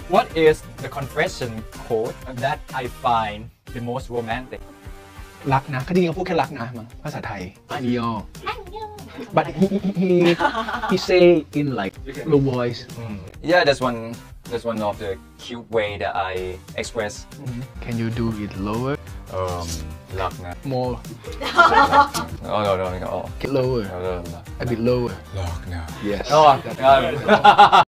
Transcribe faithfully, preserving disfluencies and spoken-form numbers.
What is the confession code that I find the most romantic? รักนะก็จริงๆเขาพูดแค่รักนะมั้งภาษาไทยอันยอ but he he he say in like low voice Yeah, that's one. That's one of the cute way that I express. can you do it lower Um, รักนะ more Oh no no no. get lower no, no, no. a bit lower รักนะ yes Oh,